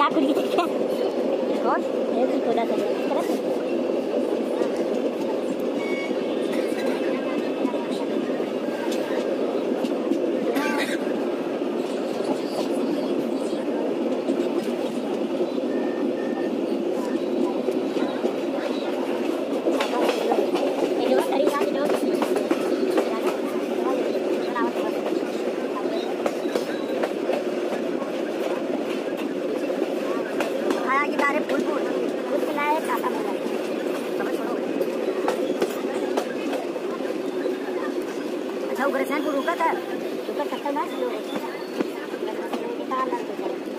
क्या खुल गई क्या? कौन? ऐसे खोला था ये बारे फूल फूल फूल खिलाए काका मिला समझ छोड़ो। अच्छा वो ग्रेसैन को रुका था ऊपर चक्कर मार लो